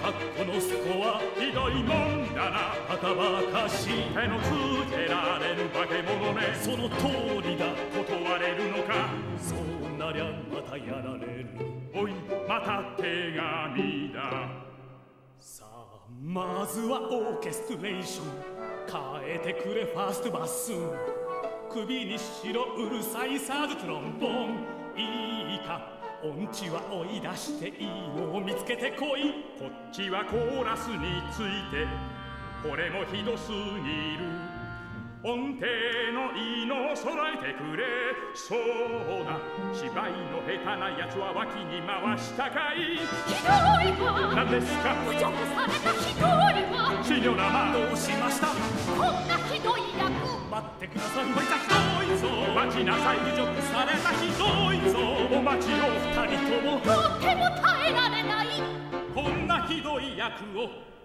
かこのスコはひどいもんだな。バカバカしい手のつけられる化け物ね。その通りだ。断れるのか。そうなりゃまたやられる。おいまた手紙だ。さあまずはオーケストレーション。変えてくれファーストバス。首にしろうるさいサードトロンボン。いいか音痴は追い出していいのを見つけてこい。こっちはコーラスについてこれもひどすぎる。音程のいいのを揃えてくれ。そうだ芝居の下手なやつは脇に回したかい。 ひどいわ。 何ですか。 侮辱されたひどいわ。 シニョラマどうしました。 こんなひどい役。 待ってください。こいつはひどいぞ。待ちなさい。侮辱されたひどいぞ。お待ちを二人とも。 とても耐えられない。 こんなひどい役を。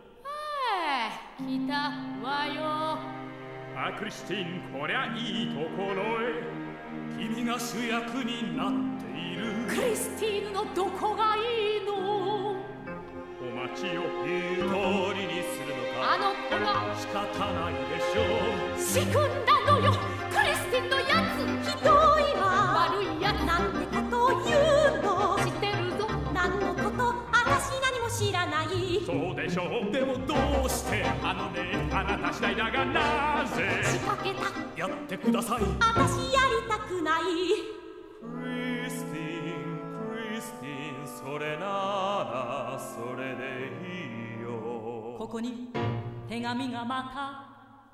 来たわよ。 クリスティーンこりゃいいところへ。君が主役になっている。 クリスティーヌのどこがいいの。 お待ちを言う通りにするのか。 あの子が仕方ないでしょう。 仕組んだのよクリスティーヌのやつ。ひどいわ。悪いやつなんてことを言うの。知ってるぞ。何のこと私何も知らない。 そうでしょう。でもどうしてあのねあなた次第だがなぜ仕掛けた。 やってください。 私やりたくない。 クリスティーンクリスティーンそれならそれでいいよ。 ここに手紙がまた。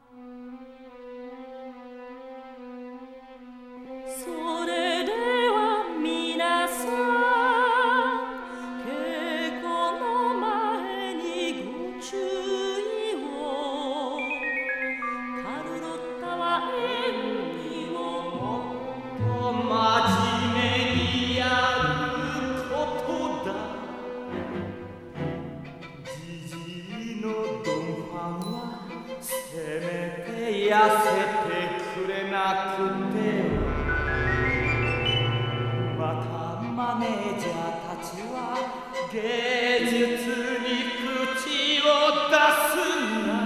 それでは皆さん稽古の前にご注意を。カルロッタは演技をもっと真面目にやることだ。 じじいのドンファンはせめて痩せてくれなくて。またマネージャーたちは芸術に口を出すな。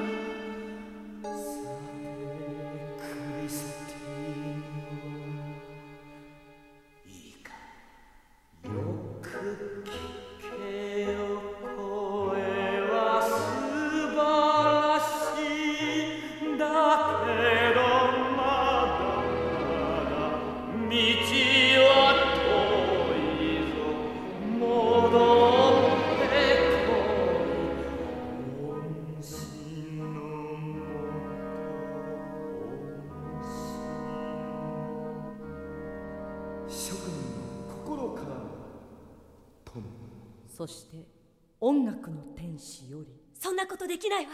さてクリスティーヌいいかよく聞けよ。声は素晴らしいだけどまだまだ道は遠いぞ。戻ってこい恩師のもと。諸君の心からの友。 そして音楽の天使より。そんなことできないわ。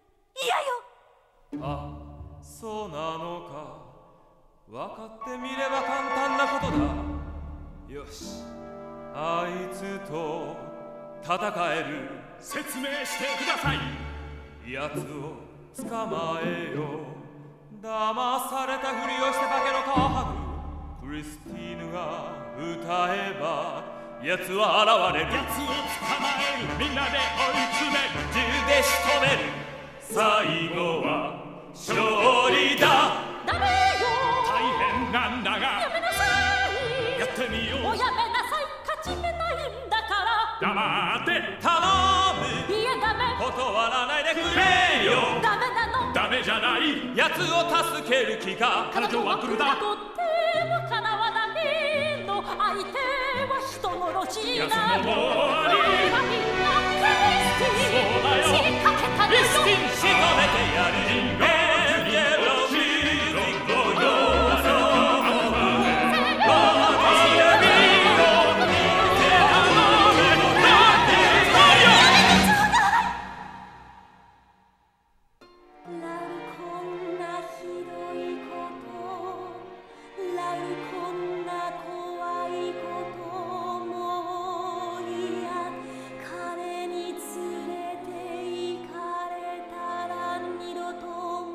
嫌よ。 あ、そうなのか。分かってみれば簡単なことだ。よし、あいつと戦える。 説明してください。 やつを捕まえよう。騙されたふりをして化けの皮剥ぐ。クリスティーヌが歌えばやつは現れる。 やつを捕まえる。みんなで追い詰める。 銃で仕留める。最後は勝利だ。 ダメよ。 大変なんだがやめなさい。 やってみよう。 もうやめなさい。勝ち目ないんだから。 黙って頼む。 いえダメ。 断らないでくれよ。 ダメなの。 ダメじゃない。 やつを助ける気か。 彼女は来るだ。 とってもかなわないの。相手は人殺しだ。 やつのもあり。 これはみんなクリスティーヌ。 そうだよ。 仕掛けたのよ。 クリスティーン仕留めてやる。エンジェルミュージックのような彼に連れて行かれたら二度と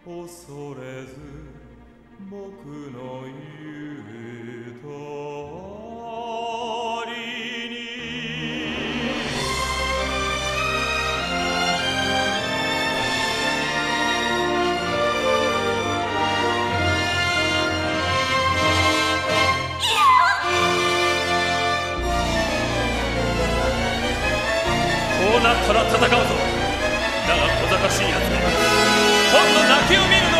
恐れず僕の言う通りにこうなったら戦うぞ。だが小賢しいやつめ、今度泣きを見るな。